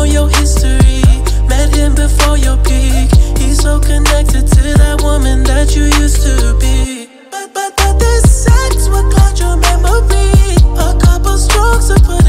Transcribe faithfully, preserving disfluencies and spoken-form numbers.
your history. Met him before your peak. He's so connected to that woman that you used to be. But, but, but this sex will cloud your memory. A couple strokes will put